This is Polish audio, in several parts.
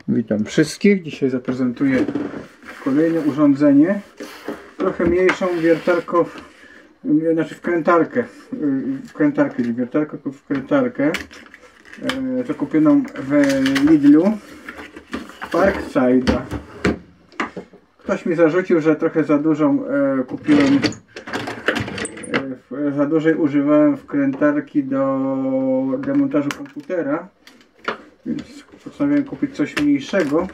Witam wszystkich. Dzisiaj zaprezentuję kolejne urządzenie. Trochę mniejszą wiertarką, znaczy wkrętarkę. Nie wiertarkę, tylko wkrętarkę. Zakupioną w Lidlu. Parkside'a. Ktoś mi zarzucił, że trochę za dużą kupiłem. Za dużej używałem wkrętarki do demontażu komputera. Więc postanowiłem kupić coś mniejszego.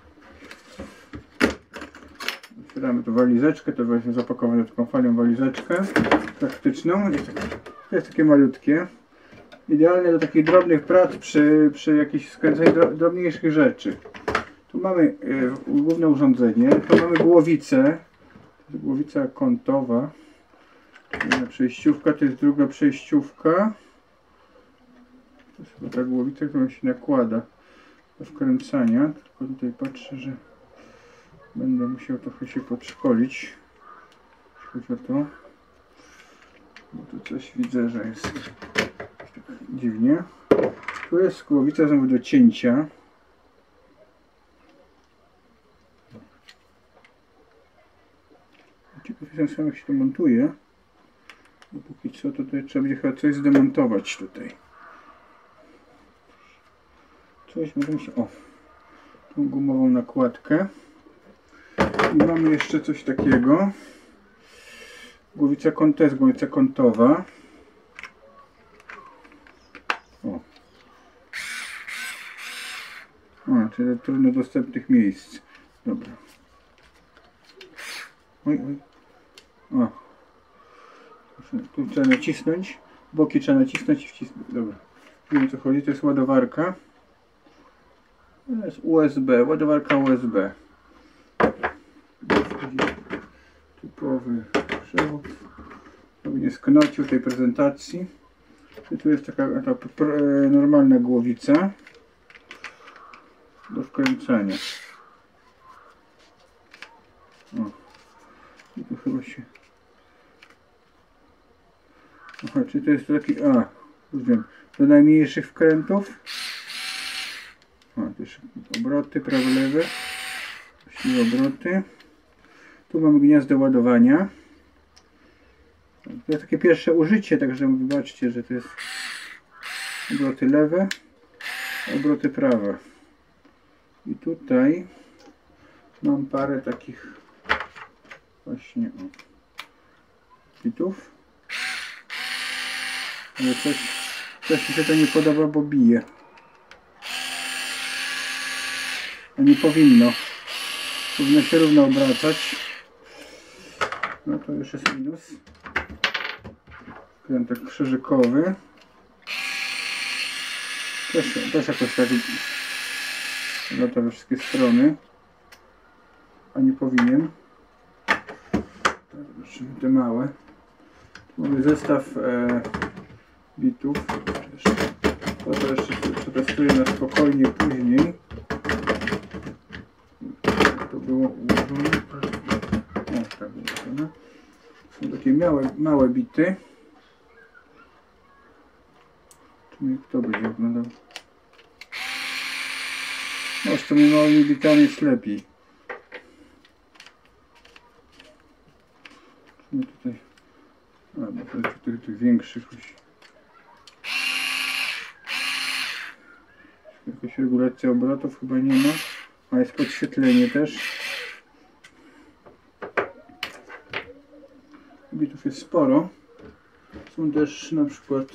Otwieramy tu walizeczkę, to właśnie zapakowane taką fajną walizeczkę praktyczną. Jest takie malutkie. Idealne do takich drobnych prac przy jakichś skręcaniu drobniejszych rzeczy. Tu mamy główne urządzenie, tu mamy głowicę. Głowica kątowa. Jedna przejściówka, to jest druga przejściówka. To jest chyba ta głowica, którą się nakłada do wkręcania. Tylko tutaj patrzę, że będę musiał trochę się podszkolić. Chodzi o to. Bo tu coś widzę, że jest tak dziwnie. Tu jest głowica znowu do cięcia. Ciekaw jestem sam, jak się to montuje. Bo póki co to tutaj trzeba będzie chyba coś zdemontować tutaj. Coś możemy się... O! Tą gumową nakładkę. I mamy jeszcze coś takiego. Głowica kątowa, to jest głowica kątowa. O! A, czyli do trudno dostępnych miejsc. Dobra. Oj, oj. O! Tu trzeba nacisnąć. Boki trzeba nacisnąć i wcisnąć. Dobra. Nie wiem, o co chodzi. To jest ładowarka. To jest USB. Ładowarka USB. Typowy przewód. Żeby nie sknocił tej prezentacji. I tu jest taka normalna głowica do wkręcania. O. I tu chyba się... Aha, czy to jest taki... A, już wiem. Do najmniejszych wkrętów. A, to jeszcze obroty, prawo, lewe. Właśnie obroty. Tu mamy gniazdo ładowania. To jest takie pierwsze użycie, także wybaczcie, że to jest obroty lewe, obroty prawe. I tutaj mam parę takich właśnie bitów. Ale coś mi się to nie podoba, bo bije. A nie powinno. Powinno się równo obracać. No to już jest minus. Krętek krzyżykowy. Też jakoś tak lata we wszystkie strony. A nie powinien. Zobaczymy te małe. Tu mamy zestaw bitów. To jeszcze przetestuję na spokojnie później. To było ułożone. O, tak ułożone. Są takie małe bity. Czyli kto będzie oglądał? No, z tymi małymi bitami jest lepiej. No tutaj. A, bo to jest tych większych. Jakaś regulacja obrotów chyba nie ma. A jest podświetlenie też. Bitów jest sporo. Są też na przykład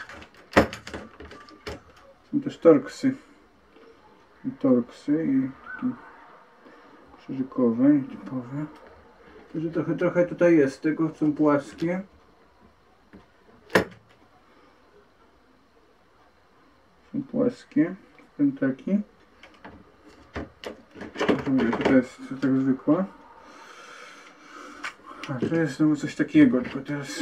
torksy. Torksy i takie krzyżykowe, nietypowe. Także trochę tutaj jest tego, są płaskie. Są płaskie pętaki. To jest tak zwykła. A to jest znowu coś takiego, tylko teraz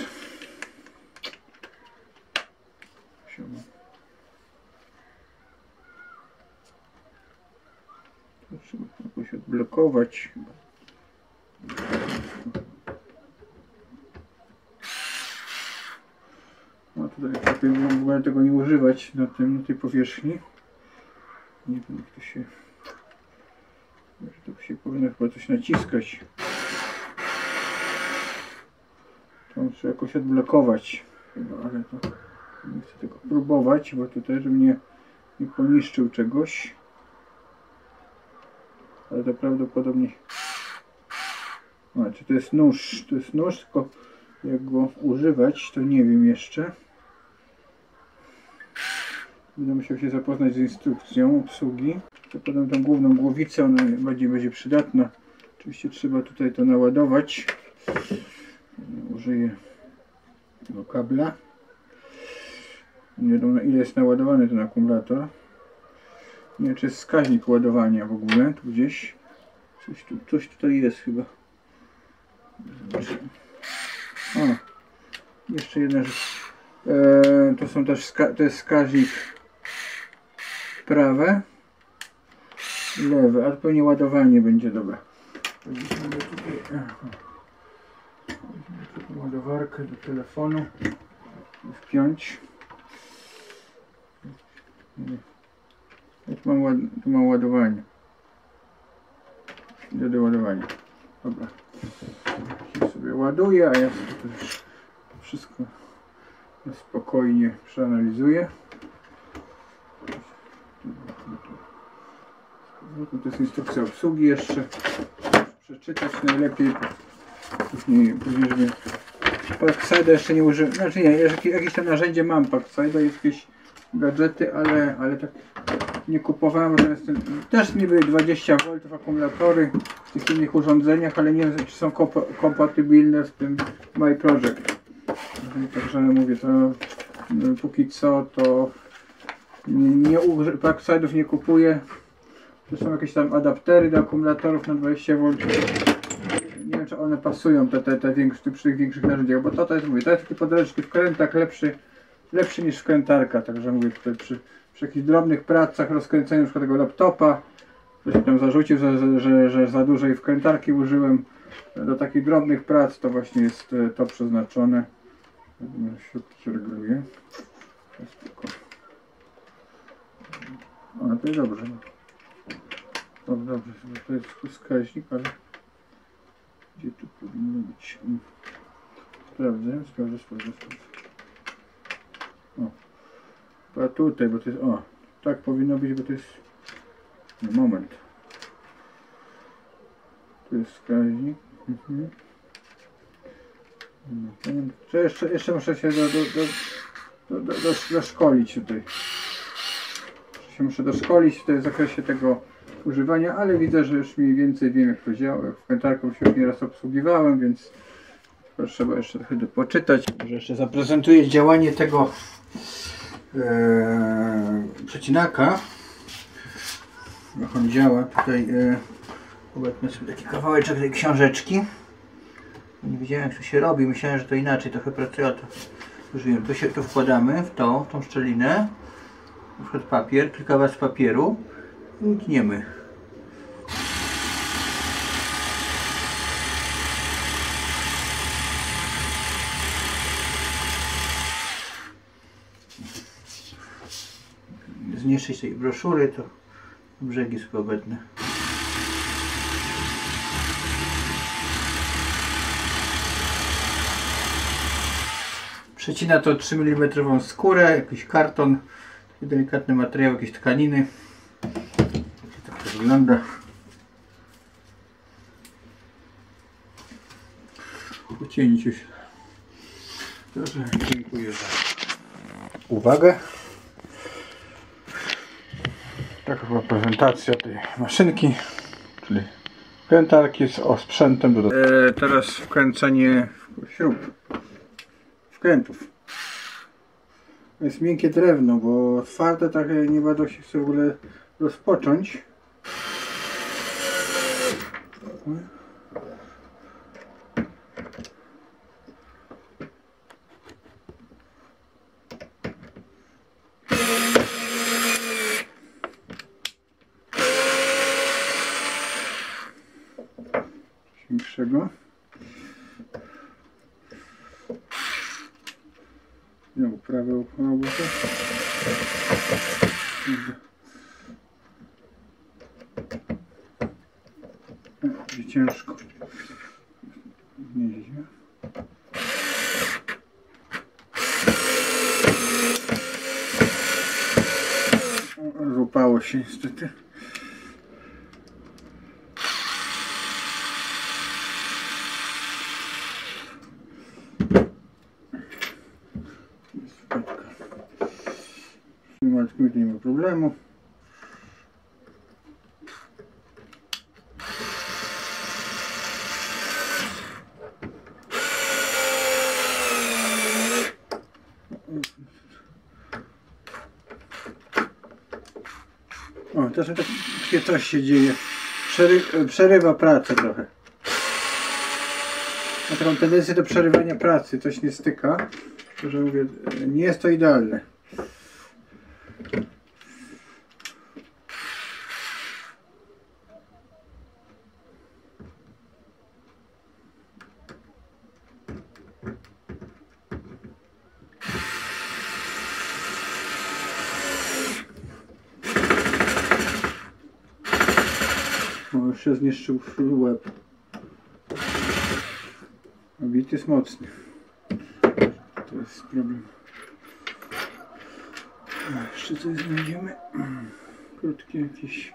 to trzeba jakoś odblokować. No tutaj lepiej w ogóle tego nie używać na tej powierzchni. Nie wiem, jak to się Tu się powinno chyba coś naciskać. To muszę jakoś odblokować. Chyba, ale to nie chcę tego próbować, bo to też mnie nie poniszczył czegoś. Ale to prawdopodobnie... A, czy to jest nóż? To jest nóż, tylko jak go używać, to nie wiem jeszcze. Będę musiał się zapoznać z instrukcją obsługi. To podam tą główną głowicę, ona bardziej będzie przydatna. Oczywiście trzeba tutaj to naładować. Użyję tego kabla. Nie wiadomo, na ile jest naładowany ten akumulator. Nie wiem, czy jest wskaźnik ładowania w ogóle, tu gdzieś. Coś tutaj jest chyba. Zobaczmy. O, jeszcze jedna rzecz. To są też to jest wskaźnik prawe, lewe, a pewnie ładowanie będzie dobra. Weźmiemy tutaj ładowarkę do telefonu wpiąć. Tu mam ładowanie. Idę do ładowania. Dobra. Ja sobie ładuję, a ja sobie to już wszystko spokojnie przeanalizuję. To jest instrukcja obsługi jeszcze. Przeczytać najlepiej. Później żeby Parkside'a jeszcze nie używam. Znaczy nie, jakieś tam narzędzie mam Parkside'a, jakieś gadżety, ale tak nie kupowałem, że też niby 20 V akumulatory w tych innych urządzeniach, ale nie wiem, czy są kompatybilne z tym My Project. Także mówię, to póki co to Parkside'ów nie kupuję. To są jakieś tam adaptery do akumulatorów na 20 V. Nie wiem, czy one pasują przy tych większych narzędziach, bo to jest, mówię, to jest takie podręczny wkrętak lepszy niż wkrętarka, także mówię, tutaj przy jakichś drobnych pracach, rozkręceniu np. tego laptopa, ktoś mi tam zarzucił, że za dużej wkrętarki użyłem. Do takich drobnych prac to właśnie jest to przeznaczone. Śrubki się reguluje. A, to jest dobrze. Dobrze, to jest wskaźnik, ale gdzie tu powinno być? Sprawdzę. O, a tutaj, bo to jest, o, tak powinno być, bo to jest, moment. Tu jest wskaźnik. To jeszcze muszę się doszkolić tutaj. Muszę doszkolić tutaj w zakresie tego używania, ale widzę, że już mniej więcej wiem, jak to działa. Wkrętarką się już nieraz obsługiwałem, więc trzeba jeszcze trochę poczytać. Może jeszcze zaprezentuję działanie tego przecinaka. Jak on działa. Tutaj obecnie sobie taki kawałeczek tej książeczki. Nie wiedziałem, jak to się robi. Myślałem, że to inaczej trochę pracuje. To użyłem. Tu wkładamy w tą szczelinę. Na przykład papier, kilka warstw papieru i tniemy. Zniszczyć tej broszury, to brzegi sobie obetnę. Przecina to 3 mm skórę, jakiś karton, taki delikatny materiał, jakieś tkaniny. Tak to wygląda. Po cięciu się. Dobrze, dziękuję za uwagę. Taka była prezentacja tej maszynki, czyli wkrętarki z osprzętem do teraz wkręcenie śrub, wkrętów. To jest miękkie drewno, bo twarde tak nie bardzo się chce w ogóle rozpocząć. Większego. Znowu prawe ucho. Będzie ciężko. Nieźle. Złapało się niestety. Nie ma problemu. O, czasem takie coś się dzieje. Przerywa pracę trochę. Mam taką tendencję do przerywania pracy. Coś nie styka. Że mówię, nie jest to idealne. O, już się zniszczył łeb. Bit jest mocny. To jest problem. A, jeszcze coś znajdziemy. Krótkie jakieś.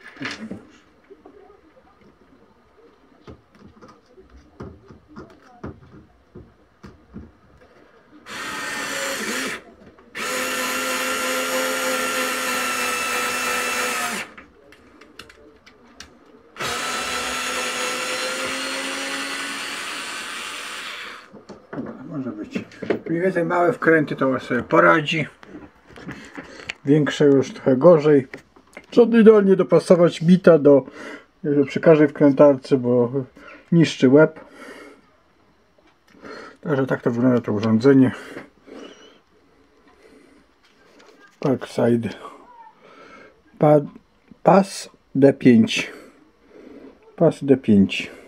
Może być. Mniej więcej małe wkręty to sobie poradzi. Większe już trochę gorzej. Trzeba idealnie dopasować bita do przy każdej wkrętarce, bo niszczy łeb. Także tak to wygląda to urządzenie. Parkside PAS D5. PAS D5.